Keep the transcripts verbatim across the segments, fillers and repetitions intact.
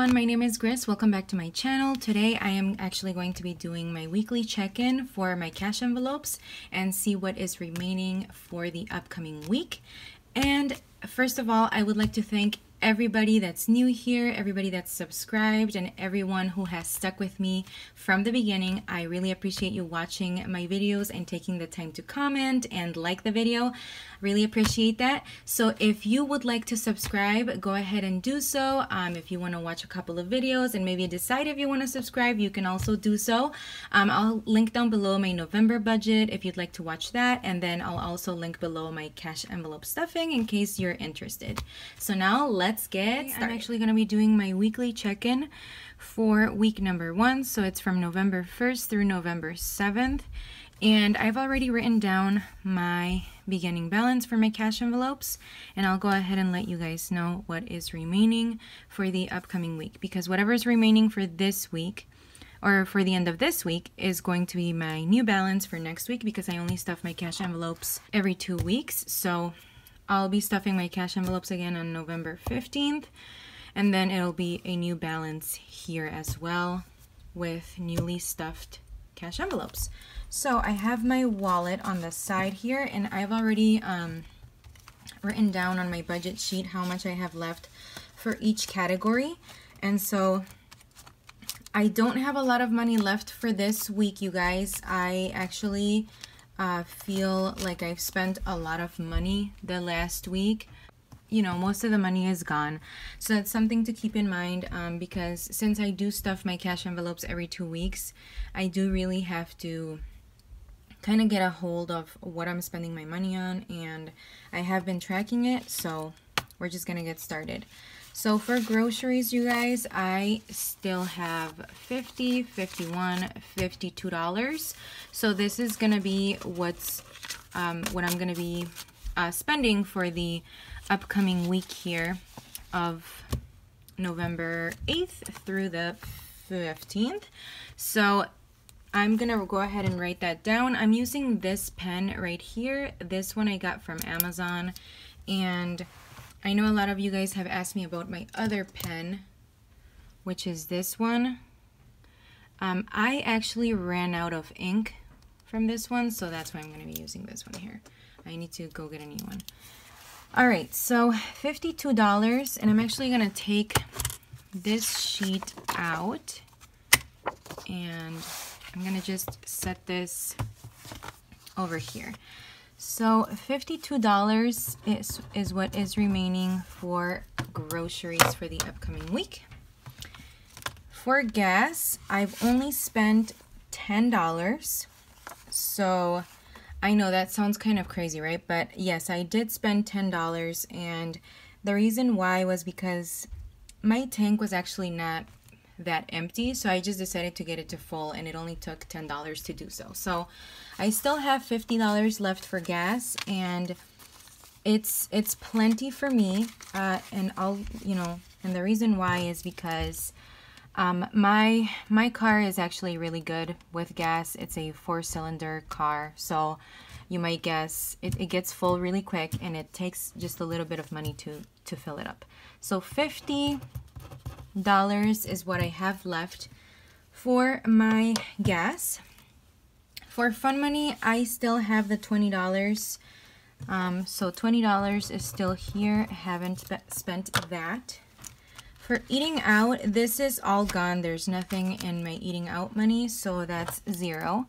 everyone, my name is Grace. Welcome back to my channel. Today I am actually going to be doing my weekly check-in for my cash envelopes and see what is remaining for the upcoming week. And first of all, I would like to thank everybody that's new here, everybody that's subscribed, and everyone who has stuck with me from the beginning. I really appreciate you watching my videos and taking the time to comment and like the video. Really appreciate that. So if you would like to subscribe, go ahead and do so. Um, if you want to watch a couple of videos and maybe decide if you want to subscribe, you can also do so. Um, I'll link down below my November budget if you'd like to watch that, and then I'll also link below my cash envelope stuffing in case you're interested. So now let's get started. I'm actually going to be doing my weekly check-in for week number one. So it's from November first through November seventh. And I've already written down my beginning balance for my cash envelopes, and I'll go ahead and let you guys know what is remaining for the upcoming week, because whatever is remaining for this week or for the end of this week is going to be my new balance for next week, because I only stuff my cash envelopes every two weeks. So I'll be stuffing my cash envelopes again on November fifteenth, and then it'll be a new balance here as well with newly stuffed cash envelopes. So I have my wallet on the side here, and I've already um, written down on my budget sheet how much I have left for each category. And so I don't have a lot of money left for this week, you guys. I actually uh, feel like I've spent a lot of money the last week. You know, most of the money is gone. So that's something to keep in mind, um, because since I do stuff my cash envelopes every two weeks, I do really have to kind of get a hold of what I'm spending my money on, and I have been tracking it, so we're just gonna get started. So for groceries, you guys, I still have fifty, fifty-one, fifty-two dollars. So this is gonna be what's um, what I'm gonna be uh, spending for the upcoming week here of November eighth through the fifteenth. So I'm gonna go ahead and write that down. I'm using this pen right here. This one I got from Amazon, and I know a lot of you guys have asked me about my other pen, which is this one. Um, I actually ran out of ink from this one, so that's why I'm gonna be using this one here. I need to go get a new one. All right, so fifty-two dollars, and I'm actually gonna take this sheet out, and I'm gonna just set this over here. So fifty-two dollars is, is what is remaining for groceries for the upcoming week. For gas, I've only spent ten dollars. So I know that sounds kind of crazy, right? But yes, I did spend ten dollars, and the reason why was because my tank was actually not that empty, so I just decided to get it to full, and it only took ten dollars to do so. So I still have fifty dollars left for gas, and it's it's plenty for me, uh, and I'll, you know, and the reason why is because um, my my car is actually really good with gas. It's a four-cylinder car, so you might guess it, it gets full really quick, and it takes just a little bit of money to to fill it up. So fifty dollars is what I have left for my gas. For fun money, I still have the twenty dollars. Um, so twenty dollars is still here. I haven't sp spent that. For eating out, this is all gone. There's nothing in my eating out money, so that's zero.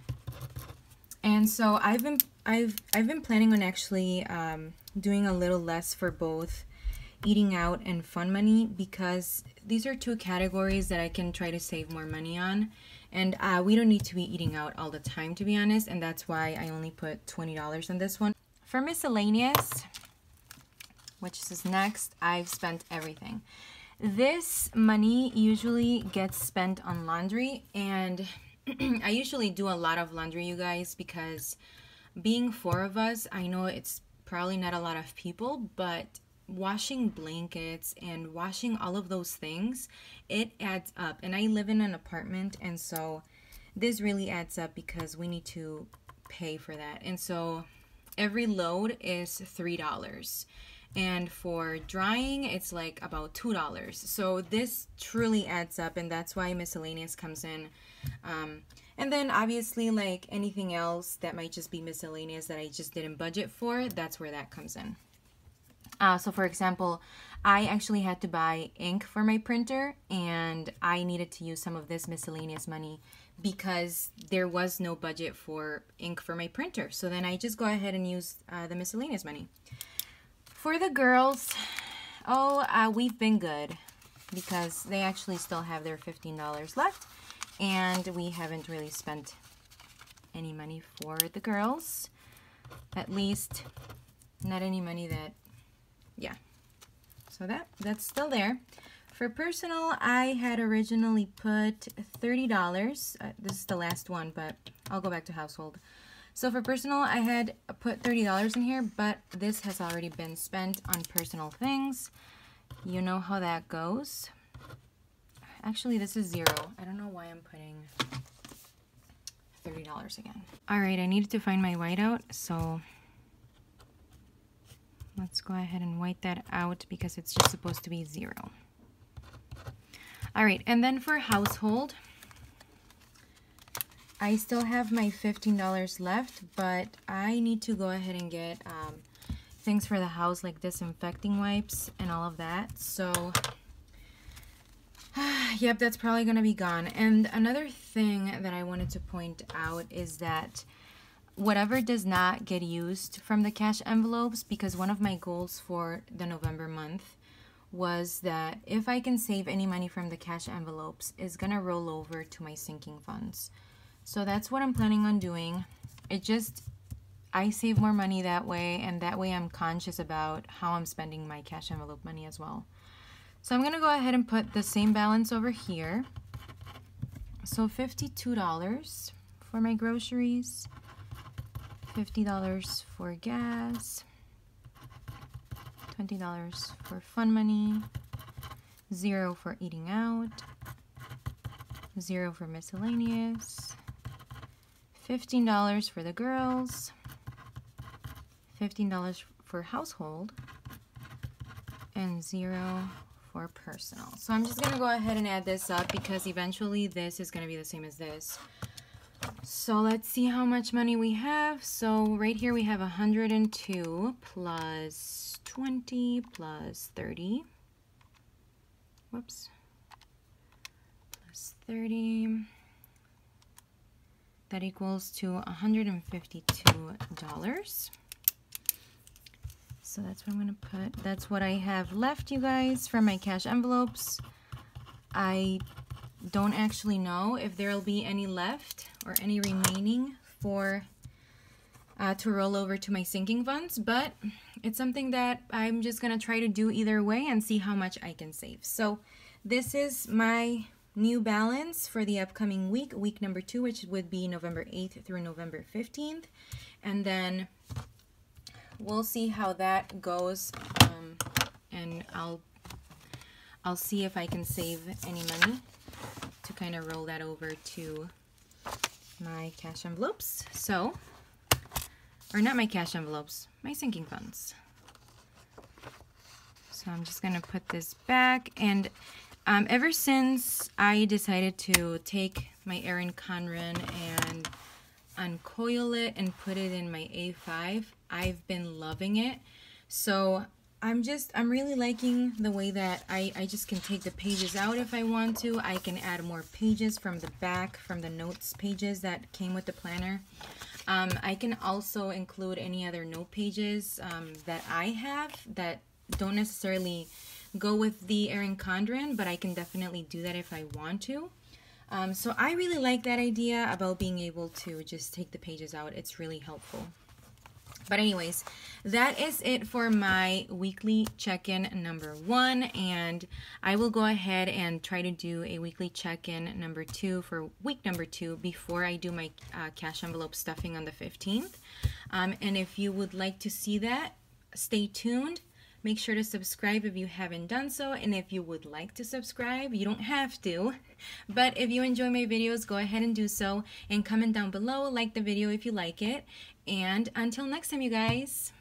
And so I've been I've I've been planning on actually um, doing a little less for both eating out and fun money, because these are two categories that I can try to save more money on, and uh, we don't need to be eating out all the time, to be honest, and that's why I only put twenty dollars on this one. For miscellaneous, which is next, I've spent everything. This money usually gets spent on laundry, and I usually do a lot of laundry, you guys, because being four of us, I know it's probably not a lot of people, but washing blankets and washing all of those things, it adds up. And I live in an apartment, and so this really adds up because we need to pay for that. And so every load is three dollars. and for drying it's like about two dollars. So this truly adds up, and that's why miscellaneous comes in. Um, and then obviously like anything else that might just be miscellaneous that I just didn't budget for, that's where that comes in. Uh, so for example, I actually had to buy ink for my printer, and I needed to use some of this miscellaneous money because there was no budget for ink for my printer. So then I just go ahead and use uh, the miscellaneous money. For the girls, oh, uh, we've been good because they actually still have their fifteen dollars left, and we haven't really spent any money for the girls. At least not any money that, yeah. So that that's still there. For personal, I had originally put thirty dollars. Uh, this is the last one, but I'll go back to household. So for personal, I had put thirty dollars in here, but this has already been spent on personal things. You know how that goes. Actually, this is zero. I don't know why I'm putting thirty dollars again. All right, I needed to find my whiteout, so let's go ahead and white that out because it's just supposed to be zero. All right, and then for household, I still have my fifteen dollars left, but I need to go ahead and get um, things for the house like disinfecting wipes and all of that. So, yep, that's probably gonna be gone. And another thing that I wanted to point out is that whatever does not get used from the cash envelopes, because one of my goals for the November month was that if I can save any money from the cash envelopes, it's gonna roll over to my sinking funds. So that's what I'm planning on doing. It just, I save more money that way, and that way I'm conscious about how I'm spending my cash envelope money as well. So I'm gonna go ahead and put the same balance over here. So fifty-two dollars for my groceries, fifty dollars for gas, twenty dollars for fun money, zero for eating out, zero for miscellaneous, fifteen dollars for the girls, fifteen dollars for household, and zero for personal. So I'm just gonna go ahead and add this up because eventually this is gonna be the same as this. So let's see how much money we have. So right here we have one hundred two plus twenty plus thirty. Whoops. Plus thirty. That equals to one hundred fifty-two dollars. So that's what I'm going to put. That's what I have left, you guys, from my cash envelopes. I don't actually know if there'll be any left or any remaining for uh, to roll over to my sinking funds, but it's something that I'm just gonna try to do either way and see how much I can save. So this is my new balance for the upcoming week, week number two, which would be November eighth through November fifteenth, and then we'll see how that goes, um, and I'll I'll see if I can save any money to kind of roll that over to my cash envelopes. So, or not my cash envelopes, my sinking funds. So I'm just gonna put this back, and um, ever since I decided to take my Erin Condren and uncoil it and put it in my A five, I've been loving it. So I'm just, I'm really liking the way that I, I just can take the pages out if I want to. I can add more pages from the back, from the notes pages that came with the planner. Um, I can also include any other note pages um, that I have that don't necessarily go with the Erin Condren, but I can definitely do that if I want to. Um, so I really like that idea about being able to just take the pages out. It's really helpful. But anyways, that is it for my weekly check-in number one, and I will go ahead and try to do a weekly check-in number two for week number two before I do my uh, cash envelope stuffing on the fifteenth. Um, and if you would like to see that, stay tuned. Make sure to subscribe if you haven't done so, and if you would like to subscribe, you don't have to, but if you enjoy my videos, go ahead and do so, and comment down below, like the video if you like it, and until next time, you guys.